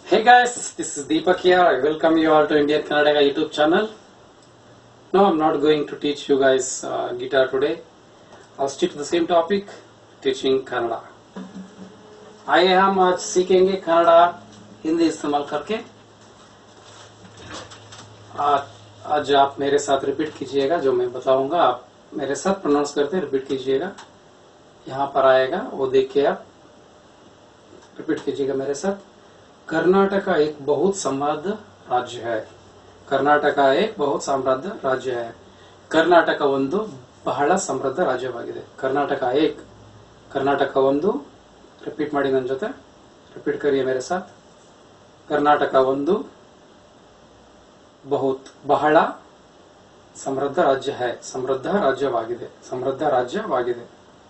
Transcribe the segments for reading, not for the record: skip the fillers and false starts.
Hey guys, this is Deepak here. I welcome you all to Indian Kannadiga YouTube channel. No, I'm not going to teach you guys guitar today. I'll stick to the same topic, teaching Kannada. आइए हम आज सीखेंगे कन्नड़ा हिंदी इस्तेमाल करके। आज आप मेरे साथ रिपीट कीजिएगा, जो मैं बताऊंगा आप मेरे साथ प्रोनाउंस करते रिपीट कीजिएगा। यहाँ पर आएगा वो देख के आप रिपीट कीजिएगा मेरे साथ। कर्नाटक एक बहुत समृद्ध राज्य है। कर्नाटक एक बहुत समृद्ध राज्य है। कर्नाटक ಒಂದು ಬಹಳ ಸಮೃದ್ಧ ರಾಜ್ಯವಾಗಿದೆ। कर्नाटक ಒಂದು रिपीट ಮಾಡಿ ನನ್ನ ಜೊತೆ रिपीट करिए मेरे साथ। कर्नाटक ಒಂದು बहुत ಬಹಳ ಸಮೃದ್ಧ राज्य है। ಸಮೃದ್ಧ ರಾಜ್ಯವಾಗಿದೆ।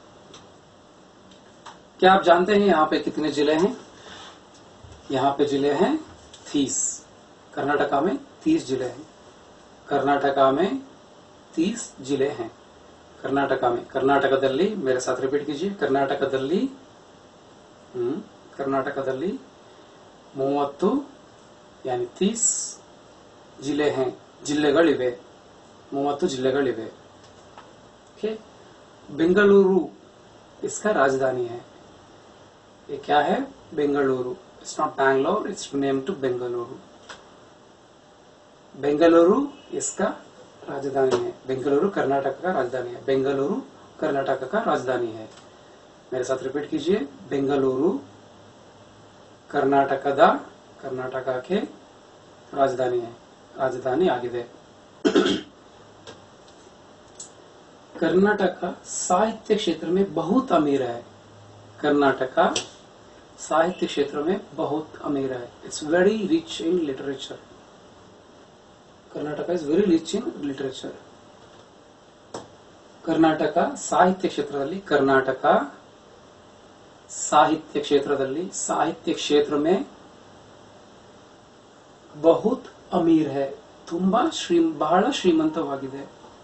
क्या आप जानते हैं यहाँ पे कितने जिले हैं? यहाँ पे जिले हैं 30। कर्नाटका में 30 जिले हैं। कर्नाटका में 30 जिले हैं। कर्नाटकದಲ್ಲಿ मेरे साथ रिपीट कीजिए। कर्नाटकದಲ್ಲಿ 30 यानी 30 जिले हैं। जिल्ಲೆಗಳಿವೆ 30 जिल्ಲೆಗಳಿವೆ। ओके, बेंगलुरु इसका राजधानी है। ये क्या है? Bengaluru. It's not Bangalore, it's name to Bengaluru. Bengaluru इसका राजधानी है। बेंगलुरु कर्नाटक का राजधानी है। बेंगलुरु कर्नाटक का राजधानी है। मेरे साथ रिपीट कीजिए। बेंगलुरु कर्नाटक के राजधानी है। राजधानी आಗಿದೆ। कर्नाटक साहित्य क्षेत्र में बहुत अमीर है। कर्नाटक साहित्य क्षेत्र में बहुत अमीर है। It's very rich in literature. Karnataka is very rich in literature. Karnataka साहित्य क्षेत्रದಲ್ಲಿ कर्नाटक साहित्य क्षेत्र में बहुत अमीर है। ತುಂಬಾ ಬಹಳ ಶ್ರೀಮಂತವಾಗಿದೆ।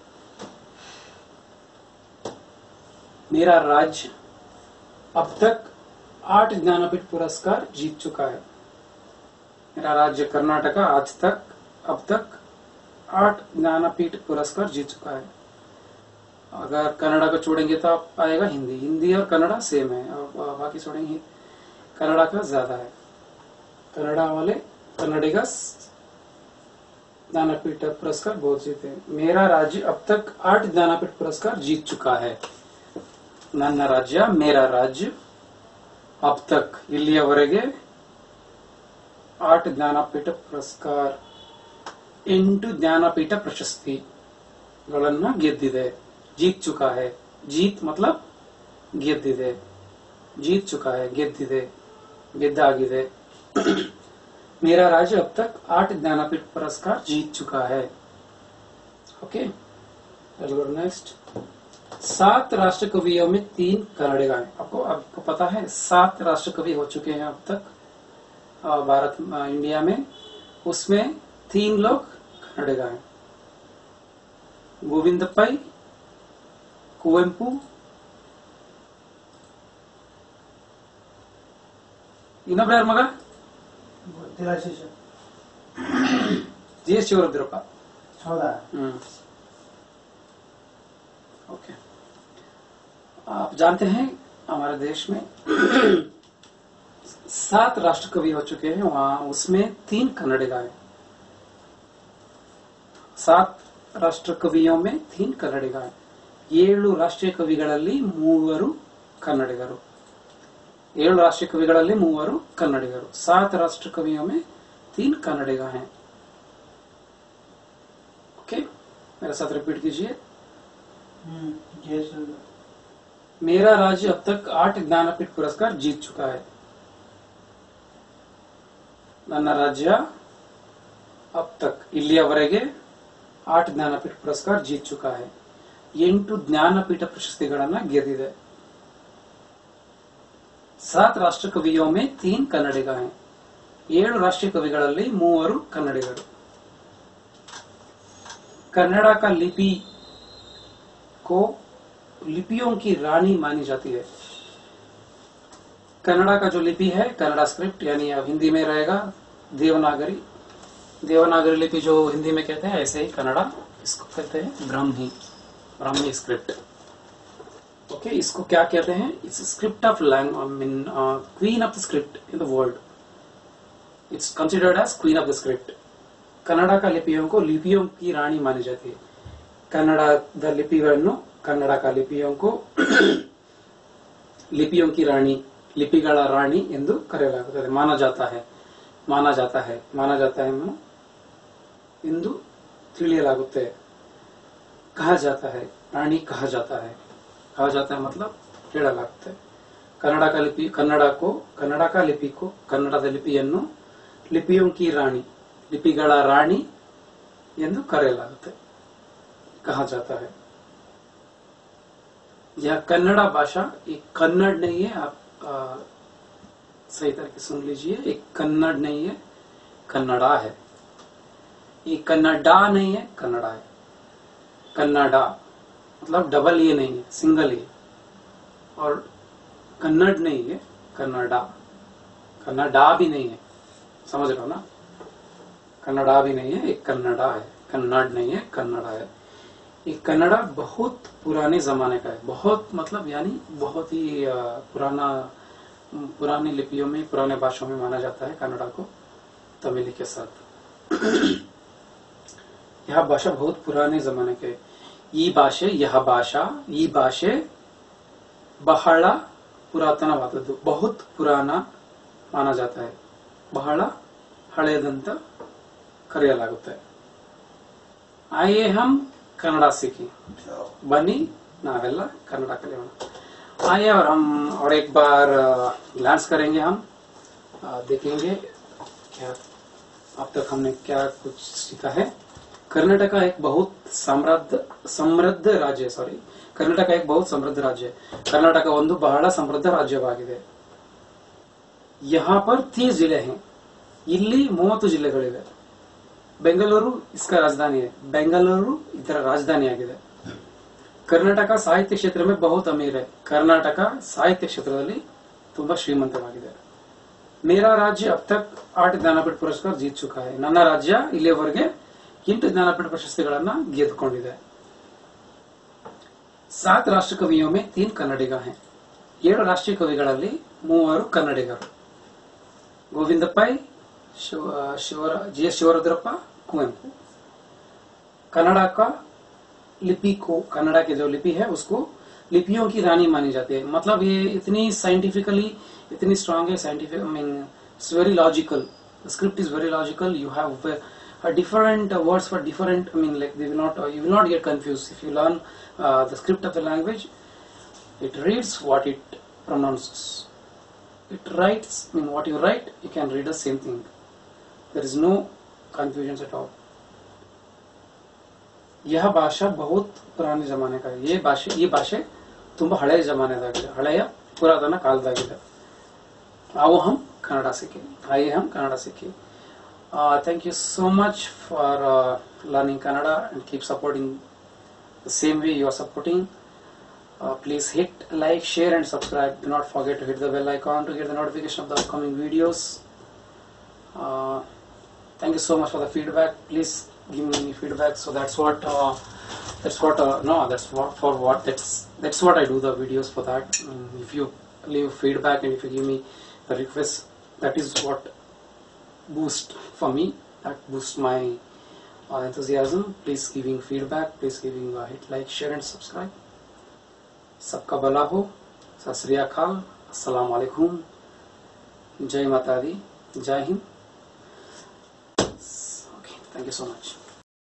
मेरा राज्य अब तक 8 ज्ञानपीठ पुरस्कार जीत चुका है। मेरा राज्य कर्नाटक अब तक 8 ज्ञानपीठ पुरस्कार जीत चुका है। अगर कन्नड़ा को छोड़ेंगे तो आएगा हिंदी और कन्नड़ा सेम है, और बाकी छोड़ेंगे कन्नड़ा का ज्यादा है। कन्नड़ा वाले कन्नडिगा ज्ञानपीठ पुरस्कार बहुत जीते हैं। मेरा राज्य अब तक 8 ज्ञानपीठ पुरस्कार जीत चुका है। ನನ್ನ ರಾಜ್ಯ मेरा राज्य अब तक ಇಲ್ಲಿಯವರೆಗೆ 8 ಜ್ಞಾನಪೀಠ ಪುರಸ್ಕಾರ 8 ಜ್ಞಾನಪೀಠ ಪ್ರಶಸ್ತಿಗಳನ್ನು ಗೆದ್ದಿದೆ। जीत चुका है। जीत मतलब ಗೆದ್ದಿದೆ। जीत चुका है ಗೆದ್ದಿದೆ, ಗೆದ್ದಾಗಿದೆ। मेरा राज्य अब तक 8 ज्ञानपीठ पुरस्कार जीत चुका है। Okay, next. 7 राष्ट्र कवियों में 3 कन्नडिगा हैं। आपको पता है 7 राष्ट्र कवि हो चुके हैं अब तक भारत इंडिया में। उसमें 3 लोग कन्नडिगा हैं। गोविंद पै, कुवेंपु, ಇನ್ನೊಬ್ರು ಯಾರ ಮಗ? ಜಿ.ಎಸ್. ಶಿವರುದ್ರಪ್ಪ। ಹೌದಾ? ओके, आप जानते हैं हमारे देश में 7 राष्ट्र कवि हो चुके हैं। वहां उसमें 3 कन्नडिगा हैं। 7 राष्ट्र कवियों में 3 कन्नडिगा हैं। 7 ರಾಷ್ಟ್ರೀಯ ಕವಿಗಳಲ್ಲಿ 3 ಕನ್ನಡಿಗರು। 7 राष्ट्रीय कविಗಳಲ್ಲಿ 3 कन्नडिगರು। 7 राष्ट्र कवियों में 3 कन्नडिगा हैं। ओके, मेरे साथ रिपीट कीजिए। मेरा राज्य अब तक 8 ज्ञानपीठ पुरस्कार जीत चुका है। ನನ್ನ ರಾಜ್ಯ अब तक ಇಲ್ಲಿಯವರೆಗೆ 8 ज्ञानपीठ पुरस्कार जीत चुका है। 8 ज्ञानपीठ ಪ್ರಶಸ್ತಿಗಳನ್ನು ಗೆದ್ದಿದೆ। 7 राष्ट्र कवियों में 3 कन्नडिगा हैं। 7 राष्ट्रीय कविಗಳಲ್ಲಿ 3 कन्नडिगರು। कन्नड़ा का लिपि को लिपियों की रानी मानी जाती है। कन्नड़ा का जो लिपि है, कन्नड़ा स्क्रिप्ट यानी अब हिंदी में रहेगा, देवनागरी, देवनागरी लिपि जो हिंदी में कहते हैं ऐसे ही कन्नड़ा इसको कहते हैं ब्राह्मी स्क्रिप्ट। ओके, इसको क्या कहते हैं? It's script of language, queen of the script in the world. It's considered as queen of the script. Kannada का लिपियों को लिपियों की रानी मानी जाती है। ಕನ್ನಡದ ಲಿಪಿಗಳನ್ನು ಕನ್ನಡಕ ಲಿಪಿಯಂಕು लिपियों की रानी, लिपिಗಳ रानी ಎಂದು ಕರೆಯಲಾಗುತ್ತದೆ। माना जाता है ಎಂದು ತಿಳಿಯಲಾಗುತ್ತೆ। कहा जाता है, रानी कहा जाता है मतलब ಹೇಳಲಾಗುತ್ತೆ। कन्नड़ का लिपि को ಕನ್ನಡದ ಲಿಪಿಯನ್ನು लिपियों की रानी, लिपिಗಳ रानी ಎಂದು ಕರೆಯಲಾಗುತ್ತೆ, कहा जाता है। यह कन्नड़ा भाषा एक कन्नड़ नहीं है, आप सही तरह से सुन लीजिए। एक कन्नड़ नहीं है, कन्नड़ा है। ये कन्नडा नहीं है, कन्नड़ा है। कन्नडा मतलब डबल ये नहीं है, सिंगल ये। और कन्नड़ नहीं है, कन्नडा। कन्नडा भी नहीं है, समझ रहे हो ना? कन्नडा भी नहीं है, एक कन्नडा है। कन्नड़ नहीं है, कन्नडा है। ये कन्नड़ा बहुत पुराने जमाने का है। बहुत मतलब यानी बहुत ही पुरानी लिपियों में, पुराने भाषाओं में माना जाता है कन्नड़ा को, तमिल के साथ। यह भाषा बहुत पुराने जमाने के। ಈ ಭಾಷೆ ಬಹಳ ಪುರಾತನವಾದದ್ದು, बहुत पुराना माना जाता है। ಬಹಳ ಹಳೆಯದಂತ ಕರೆಯಲಾಗುತ್ತೆ। आइए हम कन्नड़ा सीखी, बनी नावेला कन्नड़ा कलियोಣ। आइए और एक बार ग्लांस करेंगे हम, देखेंगे क्या अब तक हमने क्या कुछ सीखा है। कर्नाटक एक बहुत समृद्ध राज्य, कर्नाटक एक बहुत समृद्ध राज्य है। कर्नाटक ಒಂದು ಬಹಳ ಸಮೃದ್ಧ ರಾಜ್ಯವಾಗಿದೆ। यहाँ पर 30 जिले हैं, ಇಲ್ಲಿ 30 ಜಿಲ್ಲೆಗಳಿವೆ। ಬೆಂಗಳೂರು इसका राजधानी है, ಬೆಂಗಳೂರು ಇದರ ರಾಜಧಾನಿಯಾಗಿದೆ। कर्नाटक साहित्य क्षेत्र में बहुत अमीर है, कर्नाटक साहित्य क्षेत्रದಲ್ಲಿ ತುಂಬಾ ಶ್ರೀಮಂತವಾಗಿದೆ। मेरा राज्य अब तक 8 ಜ್ಞಾನಪೀಠ पुरस्कार जीत चुका है, ನನ್ನ ರಾಜ್ಯ ಇಲ್ಲಿಯವರೆಗೆ 8 ಜ್ಞಾನಪೀಠ ಪ್ರಶಸ್ತಿಗಳನ್ನು ಗೆದ್ದುಕೊಂಡಿದೆ। 7 ರಾಷ್ಟ್ರಕವಿयों में 3 ಕನ್ನಡಿಗ हैं, 7 ರಾಷ್ಟ್ರೀಯ ಕವಿಗಳಲ್ಲಿ 3 ಕನ್ನಡಿಗರು। ಗೋವಿಂದ ಪೈ, जी.एस. शिवरुद्रप्ಪ, कुवेंपु। कन्नड़ा का लिपि को, कन्नड़ा की जो लिपि है उसको लिपियों की रानी मानी जाती है। मतलब ये इतनी साइंटिफिकली इतनी स्ट्रांग है, scientific I mean it's very logical, the script is very logical. You have different words for different, I mean like you will not get confused if you learn the script of the language. It reads what it pronounces, it writes, I mean what you write you can read the same thing, there is no confusions at all। यह भाषा बहुत पुराने जमाने का है। ये भाषे ತುಂಬಾ ಹಳೆಯ ಜಮಾನೆದಾಗಿದೆ, ಹಳೆಯ ಪುರಾತನ ಕಾಲದಾಗಿದೆ। आओ हम कन्नड़ा सीखें, आइए हम कन्नड़ा सीखें। Thank you so much for learning Kannada and keep supporting the same way you are supporting। Please hit like, share and subscribe. Do not forget to hit the bell icon to get the notification of the upcoming videos। Thank you so much for the feedback. Please give me feedback, so that's what I do the videos for that। If you leave feedback and if you give me the request, that is what boost for me, that boosts my enthusiasm। Please giving feedback, please giving hit like, share and subscribe। सबका भला हो, सत श्री अकाल, अस्सलाम वालेकुम, जय माता दी, जय Hind. Okay, thank you so much।